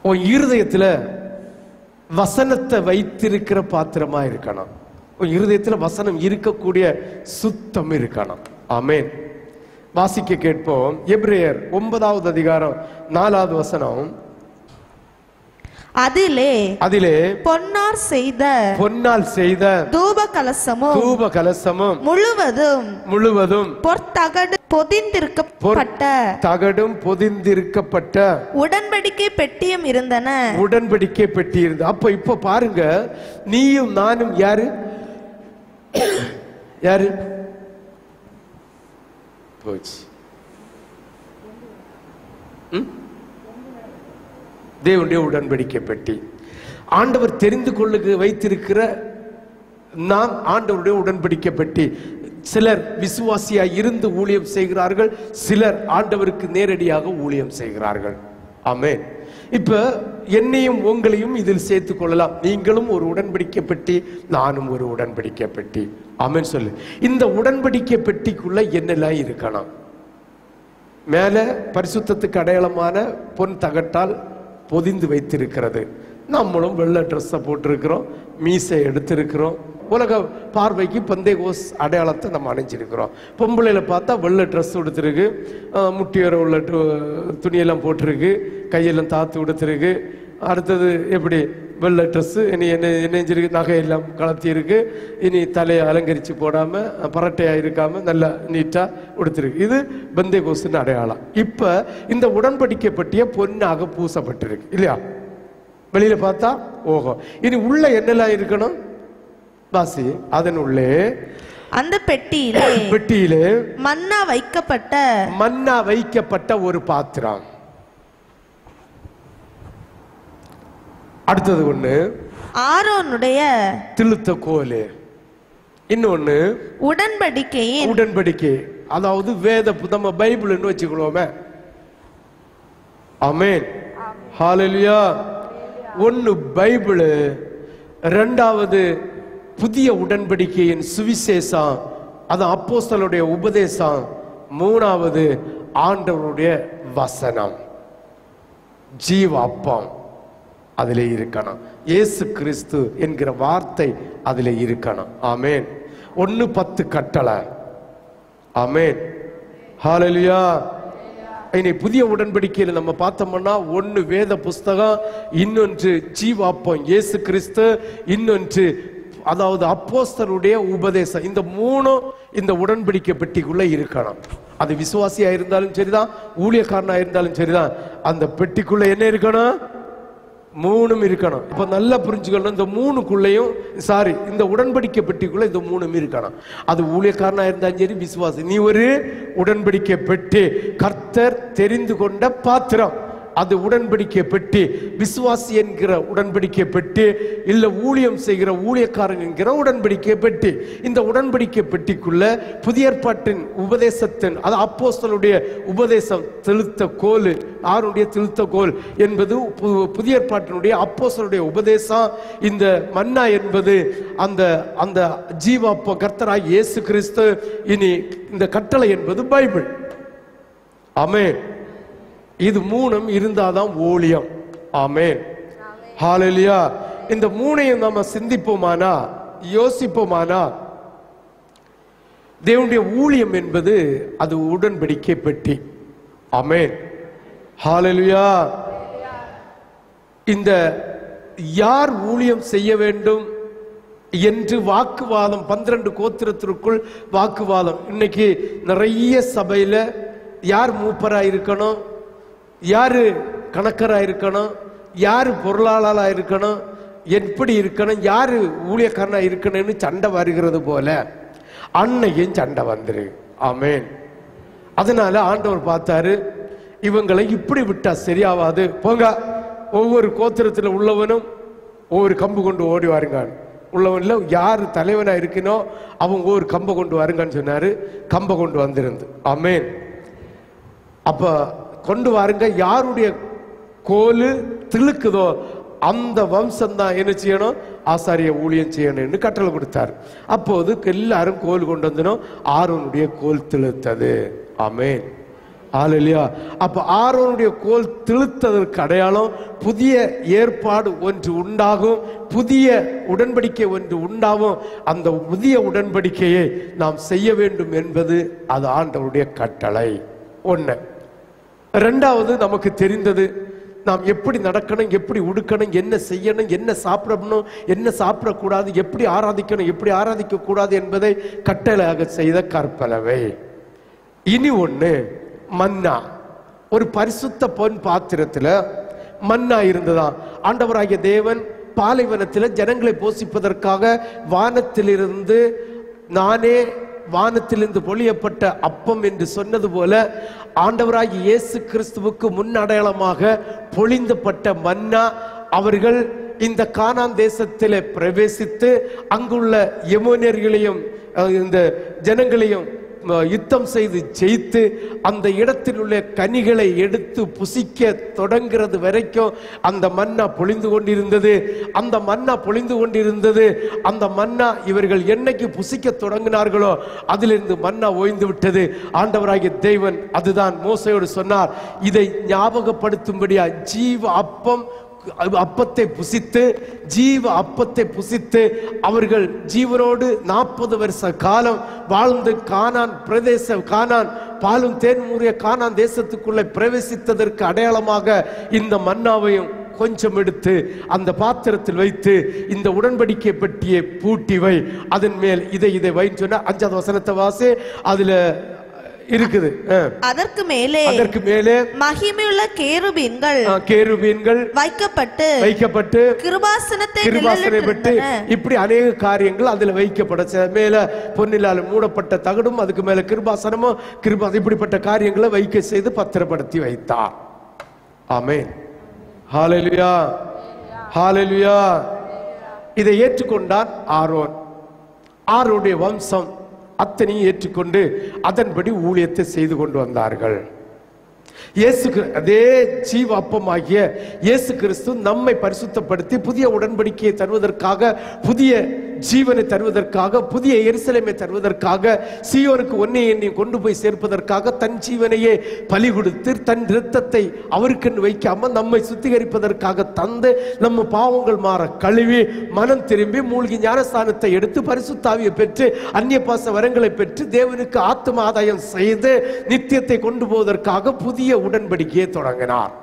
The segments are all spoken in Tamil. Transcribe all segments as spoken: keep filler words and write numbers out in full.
உன் இருதயத்துல வசனத்தை வைத்திருக்கிற பாத்திரமா இருக்கணும். உன் இருதயத்துல வசனம் இருக்கக்கூடிய சுத்தம் இருக்கணும். ஆமென். வாசிக்க கேட்போம். எபிரேயர் ஒன்பதாவது அதிகாரம் நாலாவது வசனம். அதிலே அதிலே பொன்னார் செய்த பொன்னால் செய்த தூப கலசமும் தூப கலசமும் முழுவதும் முழுவதும் பொற்தகடு பொதிந்திருக்கப்பட்ட தகடும் பொதிந்திருக்கப்பட்ட உடன்படிக்கை பெட்டியும் இருந்தன. உடன்படிக்கை பெட்டி இருந்தது. அப்ப இப்ப பாருங்க, நீயும் நானும் யாரு யாரு போச்சு தேவனுடைய உடன்படிக்கை பெட்டி. ஆண்டவர் தெரிந்து கொள்ளுக வைத்திருக்கிற நாம் ஆண்டவருடைய உடன்படிக்கை பெட்டி. சிலர் விசுவாசியா இருந்து ஊழியம் செய்கிறார்கள், சிலர் ஆண்டவருக்கு நேரடியாக ஊழியம் செய்கிறார்கள். ஆமென். இப்ப என்னையும் உங்களையும் இதில் சேர்த்துக் கொள்ளலாம். நீங்களும் ஒரு உடன்படிக்கை பெட்டி, நானும் ஒரு உடன்படிக்கை பெட்டி. ஆமென் சொல்லு. இந்த உடன்படிக்கை பெட்டிக்குள்ள என்னெல்லாம் இருக்கணும்? மேல பரிசுத்தத்துக்கு அடையாளமான பொன் தகட்டால் பொதிந்து வைத்திருக்கிறது. நம்மளும் வெள்ளை ட்ரெஸ்ஸை போட்டிருக்கிறோம், மீசை எடுத்திருக்கிறோம். உலக பார்வைக்கு பந்தேகோஸ் அடையாளத்தை நம்ம அணிஞ்சிருக்கிறோம். பொம்பளையில பார்த்தா வெள்ளை ட்ரெஸ் கொடுத்துருக்கு, முட்டியோர உள்ள துணியெல்லாம் போட்டிருக்கு, கையெல்லாம் தாத்து கொடுத்துருக்கு. அடுத்தது எப்படி வெள்ளை ட்ரெஸ்ஸு, இனி என்ன என்னஞ்சிருக்கு, நகையெல்லாம் கலத்தி இருக்கு, இனி தலையை அலங்கரித்து போடாமல் பரட்டையாக இருக்காமல் நல்லா நீட்டாக கொடுத்துருக்கு. இது பந்தேகோஸ்ன்னு அடையாளம். இப்போ இந்த உடன்படிக்கை பற்றிய பொன்னாக பூசப்பட்டிருக்கு இல்லையா? வெளியில பார்த்தா ஓஹோ. இனி உள்ள என்னெல்லாம் இருக்கணும் வாசி. அதனுள்ளே அந்த பெட்டியிலே பெட்டியிலே மன்னா வைக்கப்பட்ட மன்னா வைக்கப்பட்ட ஒரு பாத்திரம். அடுத்தது ஒண்ணு ஆரோனுடைய திழுத்த கோலு. இன்னொன்னு உடன்படிக்கையின் உடன்படிக்கை, அதாவது வேத புதம பைபிள்னு வச்சுக்கொள்வோமே. ஆமென். ஹalleluya. ஒன்னு பைபிள், ரெண்டாவது புதிய உடன்படிக்கையின் சுவிசேஷம், அது அப்போஸ்தலருடைய உபதேசம், மூணாவது ஆண்டவருடைய வசனம், ஜீவ அப்பம் அதிலே இருக்கணும். இயேசு கிறிஸ்து என்கிற வார்த்தை அதிலே இருக்கணும். ஆமென். ஒன்னு பத்து கட்டளை. ஆமென். ஹalleluya. இனி புதிய உடன்படிக்கையில் நம்ம பார்த்தோம்னா ஒன்னு வேத புஸ்தகம், இன்னொன்று ஜீவாப்பம் இயேசு கிறிஸ்து, இன்னொன்று அதாவது அப்போஸ்தலருடைய உபதேசம். இந்த மூணும் இந்த உடன்படிக்கை பெட்டிக்குள்ள இருக்கணும். அது விசுவாசியா இருந்தாலும் சரிதான், ஊழியக்காரனா இருந்தாலும் சரிதான், அந்த பெட்டிக்குள்ள என்ன இருக்கணும்? மூணும் இருக்கணும். இப்ப நல்லா புரிஞ்சுக்கணும். இந்த மூணுக்குள்ளையும் சாரி இந்த உடன்படிக்கை பெட்டிக்குள்ள இந்த மூணும் இருக்கணும். அது ஊழியக்காரனா இருந்தாலும் சரி, விசுவாசி. நீ ஒரு உடன்படிக்கை பெட்டி, கர்த்தர் தெரிந்து கொண்ட பாத்திரம். அது உடன்படிக்கை பெட்டி. விசுவாசி என்கிற உடன்படிக்கை பெட்டி, இல்ல ஊழியம் செய்கிற ஊழியக்காரன் என்கிற உடன்படிக்கை பெட்டி. இந்த உடன்படிக்கை பெட்டிக்குள்ள புதிய ஏற்பாட்டின் உபதேசத்தின், அது அப்போஸ்தலருடைய உபதேசம், திழுத்த கோல், ஆருடைய திழுத்த கோல் என்பது புதிய ஏற்பாட்டினுடைய அப்போஸ்தலருடைய உபதேசம். இந்த மன்னா என்பது அந்த அந்த ஜீவாப்ப கர்த்தராய் இயேசு கிறிஸ்து. இனி இந்த கட்டளை என்பது பைபிள். ஆமென். இது மூணும் இருந்தாதான் ஊழியம். ஆமென். ஹalleluya. இந்த மூணையும் நாம சிந்திப்போமானா, யோசிப்போமானா, தேவனுடைய ஊழியம் என்பது அது உடன்படிக்கை பெட்டி. ஆமென். ஹalleluya. இந்த யார் ஊழியம் செய்ய வேண்டும் என்று வாக்குவாதம், பன்னிரண்டு கோத்திரத்திற்குள் வாக்குவாதம். இன்னைக்கு நிறைய சபையில யார் மூப்பரா இருக்கணும், யாரு கணக்கரா இருக்கணும், யாரு பொருளாளரா இருக்கணும், எப்படி இருக்கணும், யாரு ஊழியக்காரனா இருக்கணும்னு சண்டை வருகிறது போல அன்னையும் சண்டை வந்துரு. ஆமென். அதனால ஆண்டவர் பார்த்தாரு, இவங்களை இப்படி விட்டா சரியாவாது, போங்க ஒவ்வொரு கோத்திரத்தில் உள்ளவனும் ஒவ்வொரு கம்பு கொண்டு ஓடி வாருங்க. உள்ளவன்ல யாரு தலைவனா இருக்கனோ அவங்க ஒரு கம்பை கொண்டு வாருங்கன்னு சொன்னாரு. கம்பை கொண்டு வந்திருந்து. ஆமென். அப்ப கொண்டு வாருங்க. யாருடைய கோலு திழுக்குதோ அந்த வம்சம் தான் என்ன செய்யணும், ஆசாரிய ஊழியம் செய்யணும்னு கட்டளை கொடுத்தார். அப்போது எல்லாரும் கோல் கொண்டு வந்தனும், ஆரோனுடைய கோல் திழுத்தது. ஆமென். ஹalleluya. அப்ப ஆரோனுடைய கோல் திழுத்ததற்கு அடையாளம் புதிய ஏற்பாடு ஒன்று உண்டாகும், புதிய உடன்படிக்கை ஒன்று உண்டாகும். அந்த புதிய உடன்படிக்கையை நாம் செய்ய வேண்டும் என்பது அது ஆண்டவருடைய கட்டளை. ஒன்று. ரெண்டாவது, நமக்கு தெரிந்தது நாம் எப்படி நடக்கணும், எப்படி உடுக்கணும், என்ன செய்யணும், என்ன சாப்பிடணும், என்ன சாப்பிடக்கூடாது, எப்படி ஆராதிக்கணும், எப்படி ஆராதிக்க கூடாது என்பதை கட்டளையாக செய்த கற்பலவை. இனி ஒன்று, மன்னா. ஒரு பரிசுத்த பொன் பாத்திரத்துல மன்னா இருந்ததாம். ஆண்டவராகிய தேவன் பாலைவனத்தில் ஜனங்களை போஷிப்பதற்காக வானத்திலிருந்து நானே வானத்திலிருந்து பொழியப்பட்ட அப்பம் என்று சொன்னது போல ஆண்டவராகிய இயேசு கிறிஸ்துவுக்கு முன் அடையாளமாக பொழிந்தப்பட்ட மன்னா அவர்கள் இந்த கானான் தேசத்திலே பிரவேசித்து அங்குள்ள எமோனியர்களையும் இந்த ஜனங்களையும் யுத்தம் செய்து ஜெயித்து அந்த இடத்தில் உள்ள கனிகளை எடுத்து புசிக்க தொடங்கிறது வரைக்கும் அந்த மன்னா பொழிந்து கொண்டிருந்தது. அந்த மன்னா பொழிந்து கொண்டிருந்தது அந்த மன்னா இவர்கள் என்னைக்கு புசிக்க தொடங்கினார்களோ அதிலிருந்து மன்னா ஓய்ந்து விட்டது. ஆண்டவராகிய தேவன் அதுதான் மோசையோடு சொன்னார், இதை ஞாபகப்படுத்தும்படியா ஜீவ அப்பம் அப்பத்தை புசித்து ஜீவ அப்பத்தை புசித்து அவர்கள் ஜீவனோடு நாற்பது வருஷ காலம் வாழ்ந்து கானான் பிரதேச கானான் பாலும் தேன்மூறிய கானான் தேசத்துக்குள்ளே பிரவேசித்ததற்கு அடையாளமாக இந்த மன்னாவையும் கொஞ்சம் எடுத்து அந்த பாத்திரத்தில் வைத்து இந்த உடன்படிக்கை பெட்டியை பூட்டி வை, அதன் மேல் இதை இதை வைன்னு சொன்ன அஞ்சாவது வசனத்தை வாசி அதுல இருக்குது. அதற்கு மேலே அதற்கு மேலே மகிமையுள்ள கேருபீன்கள் கேருபீன்கள் வைக்கப்பட்டு வைக்கப்பட்டு கிருபாசனத்தை கிருபாசனை பெற்று இப்படி அநேக காரியங்கள் அதுல வைக்கப்பட மேல பொன்னிலால் மூடப்பட்ட தகடும் அதுக்கு மேல கிருபாசனமும் கிருபா இப்படிப்பட்ட காரியங்களை வைக்க செய்து பத்திரப்படுத்தி வைத்தார். ஆமென். ஹalleluya ஹalleluya. இதை ஏற்றுக்கொண்டான் ஆரோன். ஆரோனுடைய வம்சம் அத்தனையும் ஏற்றுக்கொண்டு அதன்படி ஊழியத்தை செய்து கொண்டு வந்தார்கள். இயேசு அதே ஜீவ அப்பமாகிய இயேசு கிறிஸ்து நம்மை பரிசுத்தப்படுத்தி புதிய உடன்படிக்கையை தருவதற்காக, புதிய ஜீவனை தருவதற்காக, புதிய எருசலேமை தருவதற்காக, சீயோனுக்கு ஒன்னே எண்ணி கொண்டு போய் சேர்ப்பதற்காக தன் ஜீவனையே பலி கொடுத்து தன் இரத்தத்தை அவருக்கென்று வைக்காமல் நம்மை சுத்திகரிப்பதற்காக தந்து நம்ம பாவங்கள் மாற கழுவி மனம் திரும்பி மூழ்கி ஞானஸ்தானத்தை எடுத்து பரிசுத்தாவியை பெற்று அந்நிய பாச வரங்களை பெற்று தேவனுக்கு ஆத்தும ஆதாயம் செய்து நித்தியத்தை கொண்டு போவதற்காக புதிய உடன்படிக்கையை தொடங்கினார்.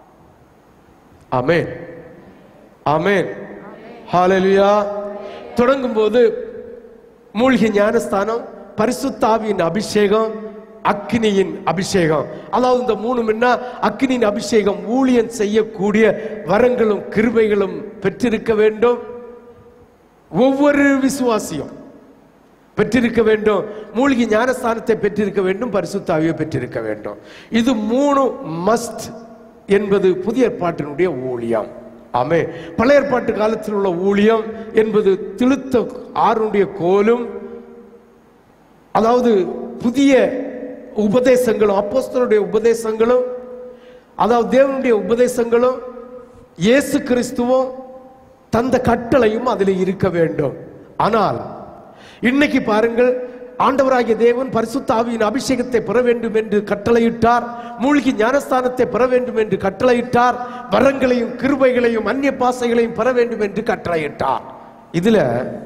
ஆமென் ஆமென் ஹalleluya. தொடங்கும் போது மூழ்கி ஞானஸ்தானம், பரிசுத்தாவியின் அபிஷேகம், அக்னியின் அபிஷேகம். அதாவது இந்த மூணு என்ன, அக்னியின் அபிஷேகம் ஊழியம் செய்யக்கூடிய வரங்களும் கிருபைகளும் பெற்றிருக்க வேண்டும். ஒவ்வொரு விசுவாசியும் பெற்றிருக்க வேண்டும். மூழ்கி ஞானஸ்தானத்தை பெற்றிருக்க வேண்டும், பரிசுத்தாவியை பெற்றிருக்க வேண்டும். இது மூணு மஸ்ட் என்பது புதிய ஏற்பாட்டினுடைய ஊழியம். ஆமே. பழைய ஏற்பாட்டு காலத்தில் உள்ள ஊழியம் என்பது திழுத்த ஆறுடைய கோலும், அதாவது புதிய உபதேசங்களும் அப்போஸ்தலருடைய உபதேசங்களும், அதாவது தேவனுடைய உபதேசங்களும் இயேசு கிறிஸ்துவும் தந்த கட்டளையும் அதில் இருக்க வேண்டும். ஆனால் இன்னைக்கு பாருங்கள், ஆண்டவராகிய தேவன் பரிசுத்த ஆவியின் அபிஷேகத்தை பெற வேண்டும் என்று கட்டளையிட்டார், மூழ்கி ஞானஸ்தானத்தை பெற வேண்டும் என்று கட்டளையிட்டார், வரங்களையும் கிருபைகளையும் அந்நிய பாசைகளையும் பெற வேண்டும் என்று கட்டளையிட்டார். இதுல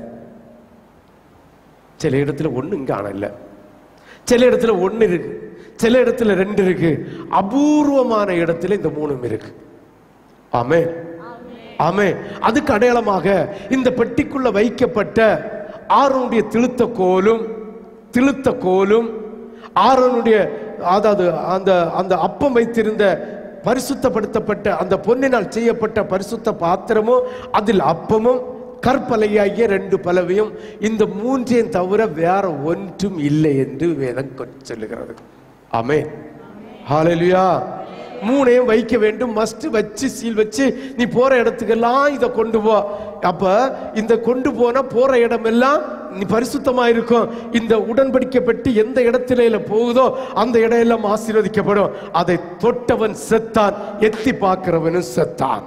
சில இடத்துல ஒண்ணு காணல, சில இடத்துல ஒண்ணு இருக்கு, சில இடத்துல ரெண்டு இருக்கு, அபூர்வமான இடத்துல இந்த மூணும் இருக்கு. ஆமே ஆமே. அதுக்கு அடையாளமாக இந்த பெட்டிக்குள்ள வைக்கப்பட்ட ஆரோனுடைய திழுத்த கோலும் திழுத்த கோலும் ஆரோனுடைய அதாவது அந்த அந்த அப்பம் வைத்திருந்த பரிசுத்தப்படுத்தப்பட்ட அந்த பொன்னினால் செய்யப்பட்ட பரிசுத்த பாத்திரமும் அதில் அப்பமும் கற்பலையாகிய ரெண்டு பலவையும், இந்த மூன்றையும் தவிர வேற ஒன்றும் இல்லை என்று வேதம் சொல்லுகிறது. ஆமென் ஹalleluya. மூணையும் வைக்க வேண்டும், மஸ்ட். வச்சு சீல் வச்சு நீ போற இடத்துக்கெல்லாம் இதை கொண்டு போ. அப்ப இந்த கொண்டு போன போற இடமெல்லாம் நீ பரிசுத்தமா இருக்கும். இந்த உடன்படிக்கை பெட்டி எந்த இடத்தில போகுதோ அந்த இடம் எல்லாம் ஆசீர்வதிக்கப்படும். அதை தொட்டவன் செத்தான், எத்தி பார்க்கிறவனும் செத்தான்.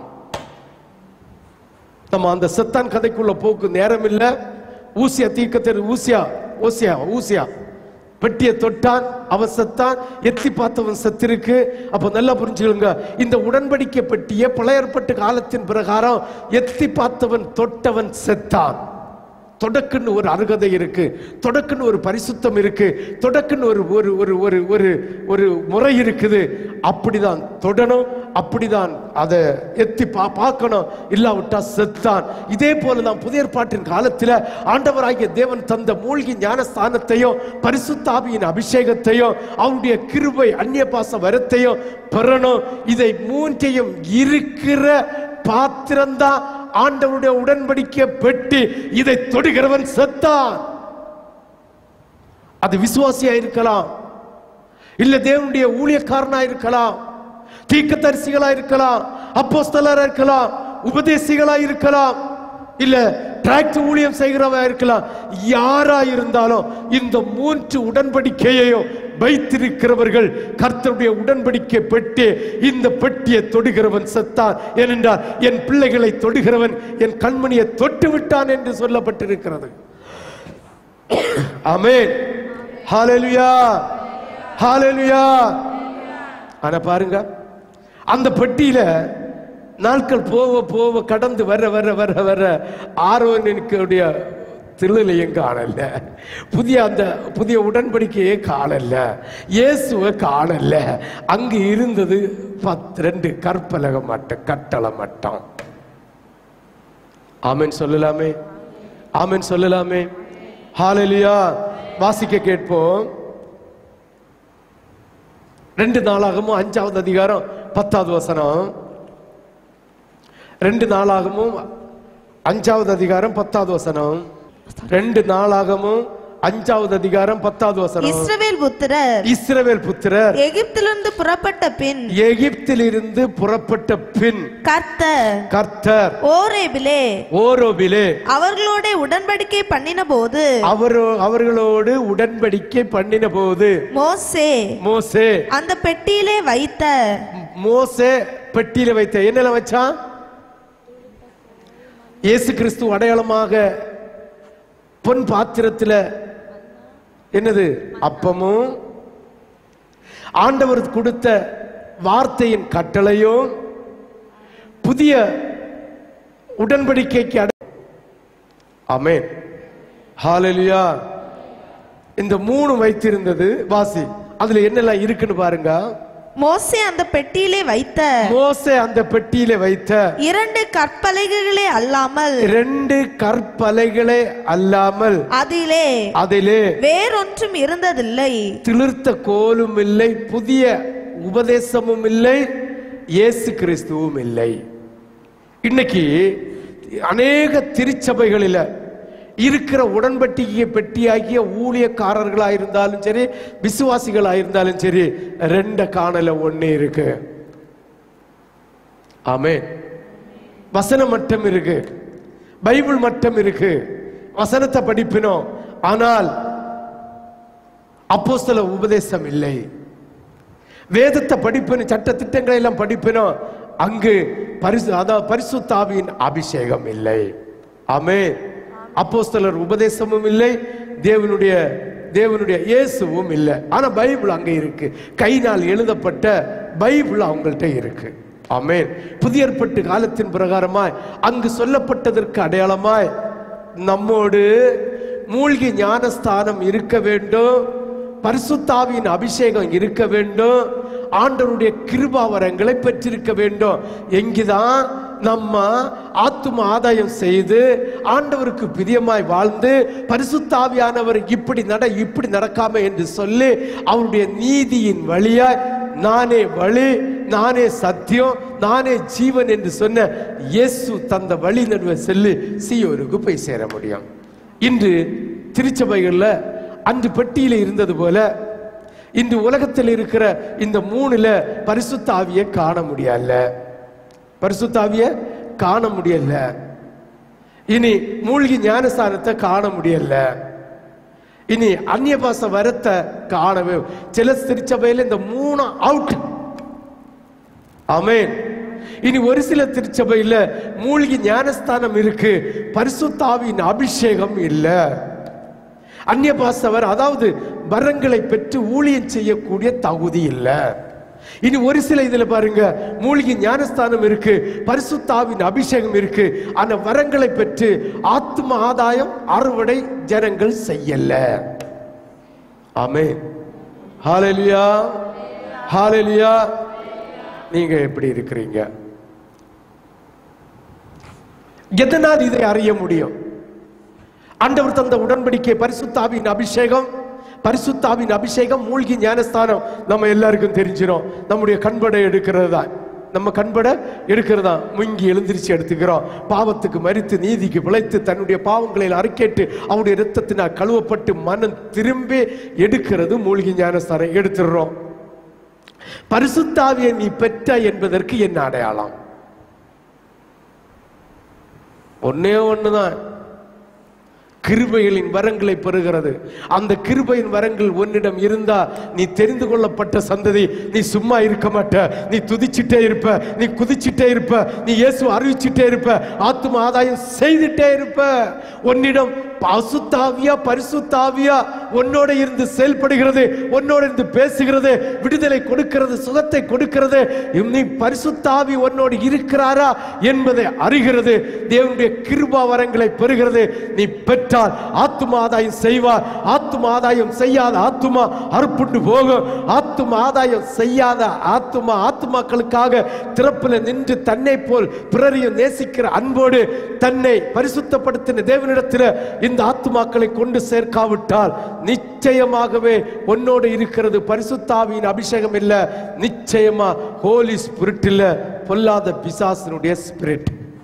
நம்ம அந்த செத்தான் கதைக்குள்ள போக்கு நேரம் இல்ல. ஊசியா தீர்க்கதரிசி ஊசியா ஓசியா ஊசியா பெட்டியை தொட்டான், அவன் செத்தான். எத்தி பார்த்தவன் செத்திருக்கு. அப்ப நல்லா புரிஞ்சுக்கோங்க, இந்த உடன்படிக்கை பெட்டியை பழைய ஏற்பாட்டு காலத்தின் பிரகாரம் எத்தி பார்த்தவன் தொட்டவன் செத்தான். தொடக்குன்னு ஒரு அருகதை இருக்கு, தொடக்குன்னு ஒரு பரிசுத்தம் இருக்கு, தொடக்குன்னு ஒரு ஒரு ஒரு ஒரு ஒரு ஒரு முறை இருக்குது. அப்படிதான் தொடணும், அப்படிதான் அதை எத்தி பா பார்க்கணும், இல்லாவிட்டா செத்தான். இதே போலதான் புதிய ஏற்பாட்டின் காலத்தில் ஆண்டவராகிய தேவன் தந்த மூழ்கி ஞானஸ்தானத்தையும் பரிசுத்த ஆவியின் அபிஷேகத்தையும் அவருடைய கிருபை அந்நிய பாச வரத்தையும் பெறணும். இதை மூன்றையும் இருக்கிற பாத்திரம்தான் ஆண்டவருடைய உடன்படிக்கை பெட்டி. இதை தொடுகிறவன் செத்தான். அது விசுவாசியா இருக்கலாம், இல்ல தேவனுடைய ஊழியக்காரனா இருக்கலாம், தீர்க்கதரிசிகளா இருக்கலாம், அப்போஸ்தலரா இருக்கலாம், உபதேசிகளா இருக்கலாம், இல்ல டிராக்ட் ஊழியம் செய்கிறவா இருக்கலாம். யாரா இருந்தாலும் இந்த மூன்று உடன்படிக்கையையும் வைத்திருக்கிறவர்கள் கர்த்தருடைய உடன்படிக்கை பெட்டி. இந்த பெட்டியை தொடுகிறவன் செத்தான். ஏனென்றால் என் பிள்ளைகளை தொடுகிறவன் என் கண்மணியை தொட்டு விட்டான் என்று சொல்லப்பட்டிருக்கிறது. ஆமென், ஹல்லேலூயா, ஹல்லேலூயா. ஆனா பாருங்க, அந்த பெட்டியில நாட்கள் போக போக கடந்து வர வர வர வர ஆரோனுடைய திருளையும் காணல, புதிய அந்த புதிய உடன்படிக்கையே காணல, இயேசுவை காணல. அங்கு இருந்தது பத்து ரெண்டு கற்பலக மட்டம், கட்டளை மட்டம். ஆமென் சொல்லலாமே, ஆமென் சொல்லலாமே, ஹல்லேலூயா. வாசிக்க கேட்போம். ரெண்டு நாளாகமும் அஞ்சாவது அதிகாரம் பத்தாவது வசனம். ரெண்டு நாளாகமும் அஞ்சாவது அதிகாரம் பத்தாவது வசனம். ரெண்டு நாளாகமும் அஞ்சாவது அதிகாரம் பத்தாவது வசனம். இஸ்ரவேல் புத்திரர் இஸ்ரவேல் புத்திரர் எகிப்திலிருந்து புறப்பட்ட பின் எகிப்திலிருந்து புறப்பட்ட பின் கர்த்தர் கர்த்தர் ஓரேபிலே ஓரோபிலே அவர்களோட உடன்படிக்கை பண்ணின போது அவரோ அவர்களோடு உடன்படிக்கை பண்ணின போது மோசே மோசே அந்த பெட்டியிலே வைத்த மோசே பெட்டியில வைத்த என்னெல்லாம் வச்சான்? இயேசு கிறிஸ்து அடையாளமாக பொன் பாத்திரத்தில் என்னது? அப்பமும் ஆண்டவர் கொடுத்த வார்த்தையின் கட்டளையும் புதிய உடன்படிக்கைக்கு அடை. ஆமென், ஹல்லேலூயா. இந்த மூணு வைத்திருந்தது. வாசி, அதுல என்னெல்லாம் இருக்குன்னு பாருங்க. மோசே அந்த பெட்டியிலே வைத்த மோசே அந்த பெட்டியிலே வைத்த இரண்டு கற்பலகைகளே அல்லாமல் இரண்டு கற்பலகைகளே அல்லாமல் அதிலே அதிலே வேறொன்றும் இருந்ததில்லை. திளிர்த்த கோலும் இல்லை, புதிய உபதேசமும் இல்லை, இயேசு கிறிஸ்துவும் இல்லை. இன்னைக்கு அநேக திருச்சபைகளில் இருக்கிற உடன்படிக்கை பெட்டியாகிய ஊழியக்காரர்களாக இருந்தாலும் சரி, விசுவாசிகளாக இருந்தாலும் சரி, ரெண்ட காணல ஒண்ணு இருக்கு. ஆமென். வசனம் மட்டும் இருக்கு, பைபிள் மட்டும் இருக்கு, வசனத்தை படிப்பினோம், ஆனால் அப்போஸ்தல உபதேசம் இல்லை. வேதத்தை படிப்பினும், சட்ட திட்டங்களை எல்லாம் படிப்பினோம், அங்கு பரிசு அதாவது பரிசுத்த ஆவியின் அபிஷேகம் இல்லை. ஆமென். அப்போஸ்தலர் உபதேசமும் இல்லை, தேவனுடைய தேவனுடைய இயேசுவும் இல்லை. ஆனா பைபிள் அங்க இருக்கு, கையினால் எழுதப்பட்ட பைபிள் அவங்கள்ட்ட இருக்கு. ஆமென். புதிய ஏற்பாட்டு காலத்தின் பிரகாரமாய் அங்கு சொல்லப்பட்டதற்கு அடையாளமாய் நம்மோடு மூழ்கி ஞானஸ்தானம் இருக்க வேண்டும், பரிசுத்த ஆவியின் அபிஷேகம் இருக்க வேண்டும், ஆண்டவருடைய கிருபாவரங்களை பெற்றிருக்க வேண்டும். எங்குதான் நம்ம ஆத்தும ஆதாயம் செய்து ஆண்டவருக்கு பிரியமாய் வாழ்ந்து பரிசுத்த ஆவியானவர் இப்படி நட இப்படி நடக்காம என்று சொல்லி அவருடைய நீதியின் வழியாய் நானே வழி, நானே சத்தியம், நானே ஜீவன் என்று சொன்ன இயேசு தந்த வழி நடுவே செல்லி சீயோருக்கு போய் சேர முடியும். இன்று திருச்சபைகள்ல அன்று பெட்டியில இருந்தது போல இன்று உலகத்தில் இருக்கிற இந்த மூணுல பரிசுத்த ஆவியை காண முடியல, பரிசுத்த ஆவியை காண முடியல. இனி மூழ்கி ஞானஸ்தானத்தை காண முடியல. இனி அந்நிய பாச வரத்தை காணவே சில திருச்சபையில இந்த மூணு அவுட். ஆமென். இனி ஒரு சில திருச்சபையில மூழ்கி ஞானஸ்தானம் இருக்கு, பரிசுத்த ஆவியின் அபிஷேகம் இல்ல. அந்நிய பாசவர் அதாவது வரங்களை பெற்று ஊழியம் செய்யக்கூடிய தகுதி இல்லை. இனி ஒரு சில இதுல பாருங்க, மூழ்கி ஞானஸ்தானம் இருக்கு, பரிசுத்தாவின் அபிஷேகம் இருக்கு, ஆனா வரங்களை பெற்று ஆத்ம ஆதாயம் அறுவடை ஜனங்கள் செய்யல. ஆமென். ஹல்லேலூயா, ஹல்லேலூயா. நீங்க எப்படி இருக்கிறீங்க? எதனால் இதை அறிய முடியும்? ஆண்டவர் தந்த உடன்படிக்கை, பரிசுத்தாவின் அபிஷேகம். பரிசுத்தாவின் அபிஷேகம், மூழ்கி ஞானஸ்தானம் நம்ம எல்லாருக்கும் தெரிஞ்சிடும். நம்முடைய கண்படை எடுக்கிறது தான், நம்ம கண்படை எடுக்கிறதா. முங்கி எழுந்திரிச்சு எடுத்துக்கிறோம். பாவத்துக்கு மரித்து நீதிக்கு பிழைத்து தன்னுடைய பாவங்களை அறிக்கைட்டு அவருடைய இரத்தத்தினால் கழுவப்பட்டு மனம் திரும்பி எடுக்கிறது மூழ்கி ஞானஸ்தானம் எடுத்துடுறோம். பரிசுத்தாவியை நீ பெற்ற என்பதற்கு என்ன அடையாளம்? ஒன்னே ஒண்ணுதான், கிருபைகளின் வரங்களை பெறுகிறது. அந்த கிருபையின் வரங்கள் உன்னிடம் இருந்தா நீ தெரிந்து கொள்ளப்பட்ட சந்ததி. நீ சும்மா இருக்க மாட்ட, நீ துதிச்சிட்டே இருப்ப, நீ குதிச்சிட்டே இருப்ப, நீ இயேசு அறிவிச்சிட்டே இருப்ப, ஆத்தும ஆதாயம் செய்துட்டே இருப்ப. உன்னிடம் அசுத்தாவியா பரிசுத்தாவியா உன்னோட இருந்து செயல்படுகிறது, உன்னோட இருந்து பேசுகிறது, விடுதலை கொடுக்கிறது, சுகத்தை கொடுக்கிறது. நீ பரிசுத்தாவி உன்னோடு இருக்கிறாரா என்பதை அறிகிறது. தேவனுடைய கிருபா வரங்களை பெறுகிறது. நீ பெற்றால் ஆத்தும ஆதாயம் செய்வார். ஆத்தும ஆதாயம் செய்யாத ஆத்துமா அறுப்புண்டு போகும். ஆத்தும ஆதாயம் செய்யாத ஆத்துமா ஆத்துமாக்களுக்காக திறப்பில் நின்று தன்னை போல் பிறரையும் நேசிக்கிற அன்போடு தன்னை பரிசுத்தப்படுத்தின தேவனிடத்தில் இந்த ஆத்துமாக்களை கொண்டு சேர்க்காவிட்டால் நிச்சயமாகவே உன்னோடு இருக்கிறது பரிசுத்தாவியின் அபிஷேகம் இல்ல, நிச்சயமா ஹோலி ஸ்பிரிட் இல்ல, பொல்லாத பிசாசினுடைய ஸ்பிரிட்.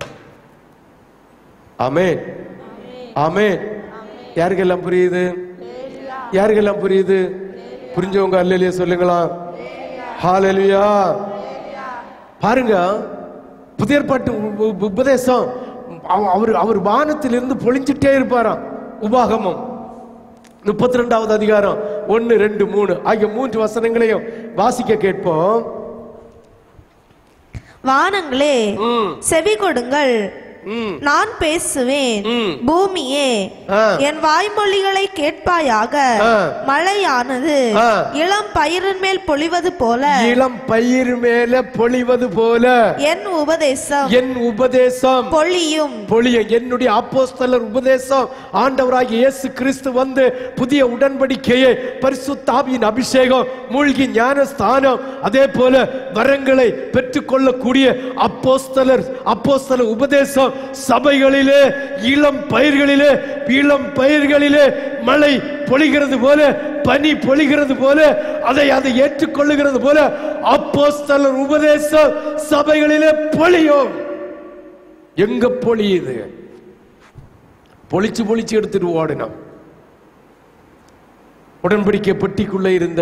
ஆமென், ஆமென். யாருக்கெல்லாம் புரியுது? யாருக்கெல்லாம் புரியுது? புரிஞ்சவங்க அல்லேலூயா சொல்லுங்களா? ஹல்லேலூயா. பாருங்க, புதிய ஏற்பாட்டு உபதேசம் அவர் அவர் வானத்திலிருந்து பொழிஞ்சிட்டே இருப்பாராம். உபாகமம் முப்பத்தி ரெண்டாவது அதிகாரம் ஒன்னு ரெண்டு மூணு ஆகிய மூன்று வசனங்களையும் வாசிக்க கேட்போம். வானங்களே செவி கொடுங்கள், நான் பேசுவேன். பூமியே என் வாய்மொழிகளை கேட்பாயாக. மழையானது இளம் பயிரின் மேல் பொழிவது போல, இளம் பயிர் மேல பொழிவது போல என் உபதேசம் என் உபதேசம் பொழியும் பொழிய. என்னுடைய அப்போஸ்தலர் உபதேசம், ஆண்டவராகிய இயேசு கிறிஸ்து வந்து புதிய உடன்படிக்கையை, பரிசுத்தாவியின் அபிஷேகம், மூழ்கி ஞானஸ்தானம், அதே போல வரங்களை பெற்றுக்கொள்ளக்கூடிய அப்போஸ்தலர் அப்போஸ்தலர் உபதேசம் சபைகளிலே இளம் பயிர்களிலே இளம் பயிர்களிலே மழை பொழிகிறது போல, பனி பொழிகிறது போல, அதை அதை ஏற்றுக்கொள்ளுகிறது போல அப்போஸ்தலர் உபதேசம் சபைகளிலே பொழியும். எங்க பொழியுது? பொழிச்சு பொழிச்சு எடுத்துட்டு ஓடினோம். உடன்படிக்கை பெட்டிக்குள்ள இருந்த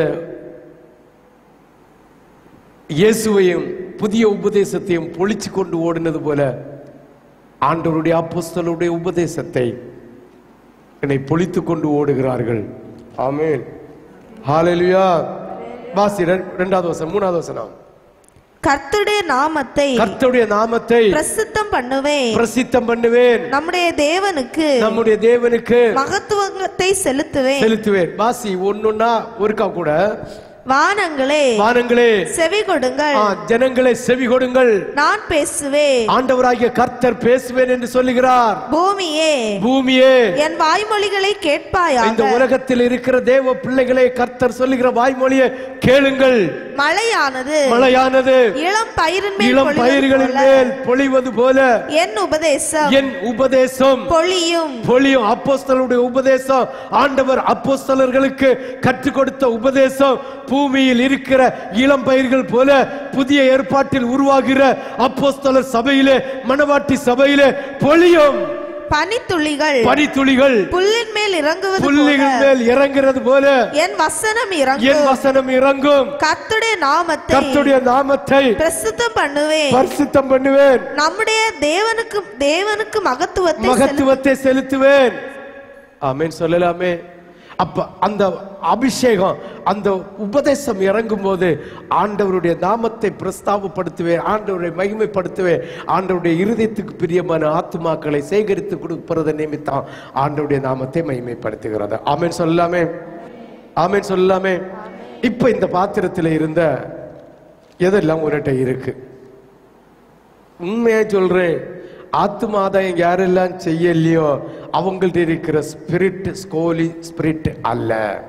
இயேசுவையும் புதிய உபதேசத்தையும் பொழிச்சு கொண்டு ஓடினது போல ஆண்டவருடைய அப்போஸ்தலருடைய உபதேசத்தை என்னை பொழித்து கொண்டு ஓடுகிறார்கள். ஆமென், ஹல்லேலூயா. வாசி இரண்டாவது வசனம், மூணாவது வசனம். கர்த்தருடைய நாமத்தை கர்த்தருடைய நாமத்தை பிரசித்தம் பண்ணுவேன் பிரசித்தம் பண்ணுவேன். நம்முடைய தேவனுக்கு நம்முடைய தேவனுக்கு மகத்துவத்தை செலுத்துவேன் செலுத்துவேன். வாசி ஒன்னொன்னா ஒருக்கா கூட. வானங்களே வானங்களே செவி கொடுங்கள், ஜனங்களே செவி கொடுங்கள், நான் பேசுவேன். ஆண்டவராகிய கர்த்தர் பேசுவேன் என்று சொல்லுகிறார். பூமியே பூமியே என் வாய்மொழிகளை கேட்பாயாக. இந்த உலகத்தில் இருக்கிற தேவ பிள்ளைகளே, கர்த்தர் சொல்லுகிற வாய்மொழியை கேளுங்கள். மழையானது மழையானது இளம் பயிரின் மேல் இளம் பயிர்களின் மேல் பொழிவது போல என் உபதேசம் என் உபதேசம் பொழியும் பொழியும். அப்போஸ்தலருடைய உபதேசம், ஆண்டவர் அப்போஸ்தலர்களுக்கு கற்றுக் கொடுத்த உபதேசம் பூமியில் இருக்கிற இளம் பயிர்கள் போல புதிய ஏற்பாட்டில் உருவாகிற அப்போஸ்தலர் சபையிலே, மணவாட்டி சபையிலே பொழியும். பனித்துளிகள் பனித்துளிகள் புல்லின் மேல் இறங்குவது புல்லின் மேல் இறங்குறது போல என் வசனம் இறங்கும் என் வசனம் இறங்கும். கர்த்தருடைய நாமத்தை கர்த்தருடைய நாமத்தை பிரசித்தம் பண்ணுவேன் பரிசுத்தம் பண்ணுவேன். நம்முடைய தேவனுக்கு தேவனுக்கு மகத்துவத்தை மகத்துவத்தை செலுத்துவேன். ஆமென் சொல்லலாமே. அப்ப அந்த அபிஷேகம், அந்த உபதேசம் இறங்கும் போது ஆண்டவருடைய நாமத்தை பிரஸ்தாபப்படுத்துவேன், ஆண்டவரை மகிமைப்படுத்துவேன். ஆண்டவருடைய இருதயத்துக்கு பிரியமான ஆத்துமாக்களை சேகரித்து கொடுப்பது நிமித்தம் ஆண்டவருடைய நாமத்தை மகிமைப்படுத்துகிறது. ஆமென் சொல்லலாமே. ஆமென் சொல்லலாமே. இப்ப இந்த பாத்திரத்தில் இருந்த எதெல்லாம் உன்கிட்ட இருக்கு? உண்மையா சொல்றேன், ஆத்மாதாயம் யாரெல்லாம் செய்யலையோ அவங்கள்ட்ட இருக்கிற ஸ்பிரிட் ஸ்கோலி ஸ்பிரிட் அல்ல.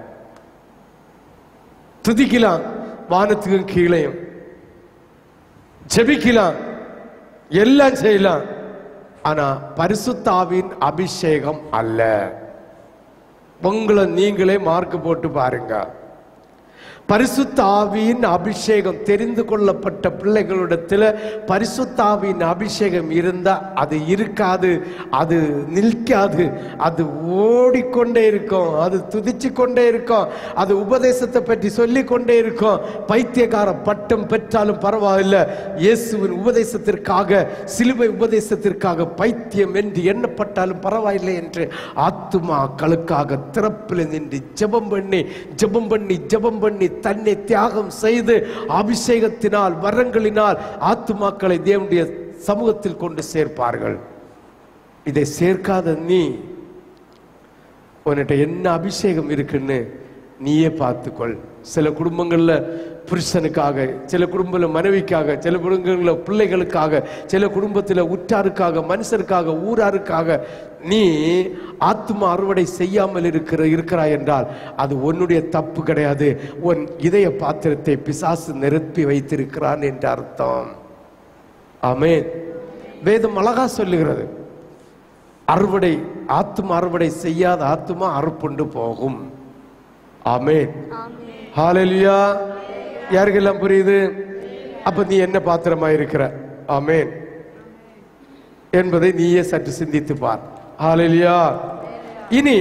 துதிக்கலாம் வானத்துக்கும் கீழையும், ஜெபிக்கலாம், எல்லாம் செய்யலாம், ஆனா பரிசுத்தாவின் அபிஷேகம் அல்ல. உங்களை நீங்களே மார்க் போட்டு பாருங்க. பரிசுத்த ஆவியின் அபிஷேகம் தெரிந்து கொள்ளப்பட்ட பிள்ளைகளிடத்தில் பரிசுத்த ஆவியின் அபிஷேகம் இருந்தா அது இருக்காது, அது நிற்காது, அது ஓடிக்கொண்டே இருக்கும், அது துதிச்சு கொண்டே இருக்கும், அது உபதேசத்தை பற்றி சொல்லிக் கொண்டே இருக்கும். பைத்தியக்கார பட்டம் பெற்றாலும் பரவாயில்லை, இயேசுவின் உபதேசத்திற்காக, சிலுவை உபதேசத்திற்காக பைத்தியம் என்று எண்ணப்பட்டாலும் பரவாயில்லை என்று ஆத்துமாக்களுக்காக திறப்பில் நின்று ஜெபம் பண்ணி ஜெபம் பண்ணி ஜெபம் பண்ணி தன்னை தியாகம் செய்து அபிஷேகத்தினால் வரங்களினால் ஆத்துமாக்களை தேவனுடைய சமூகத்தில் கொண்டு சேர்ப்பார்கள். இதை சேர்க்காத நீ உன்கிட்ட என்ன அபிஷேகம் இருக்குன்னு நீயே பார்த்துக்கொள். சில குடும்பங்கள்ல புருஷனுக்காக, சில குடும்பத்தில் மனைவிக்காக, சில குடும்பங்களில் பிள்ளைகளுக்காக, சில குடும்பத்தில் உற்றாருக்காக, மனுஷருக்காக, ஊராருக்காக நீ ஆத்மா அறுவடை செய்யாமல் இருக்கிற இருக்கிறாய் என்றால் அது உன்னுடைய தப்பு கிடையாது. உன் இதய பாத்திரத்தை பிசாசு நிரப்பி வைத்திருக்கிறான் என்ற அர்த்தம். ஆமென். வேதம் அழகா சொல்லுகிறது, அறுவடை ஆத்மா அறுவடை செய்யாத ஆத்மா அறுப்புண்டு போகும். ஆமென். ஹல்லேலூயா. யாருக்கெல்லாம் புரியுது? அப்ப நீ என்ன பாத்திரமா இருக்கிற? ஆமென் என்பதை நீயே சற்று சிந்தித்து பார். ஹல்லேலூயா. இனி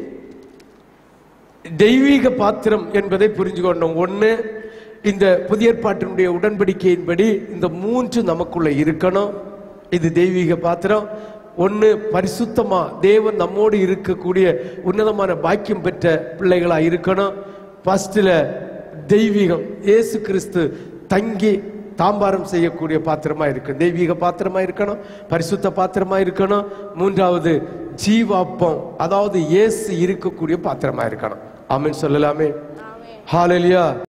தெய்வீக பாத்திரம் என்பதை புரிஞ்சு கொண்டோம். ஒண்ணு, இந்த புதிய ஏற்பாட்டினுடைய உடன்படிக்கையின்படி இந்த மூன்று நமக்குள்ள இருக்கணும். இது தெய்வீக பாத்திரம். ஒன்று, பரிசுத்தமா தேவன் நம்மோடு இருக்கக்கூடிய உன்னதமான பாக்கியம் பெற்ற பிள்ளைகளா இருக்கணும். ஃபர்ஸ்ட்ல தெய்வீகம், இயேசு கிறிஸ்து தங்கி தாம்பாரம் செய்யக்கூடிய பாத்திரமா இருக்கு, தெய்வீக பாத்திரமா இருக்கணும், பரிசுத்த பாத்திரமா இருக்கணும். மூன்றாவது ஜீவாப்பம், அதாவது இயேசு இருக்கக்கூடிய பாத்திரமா இருக்கணும். ஆமென் சொல்லலாமே. ஹல்லேலூயா.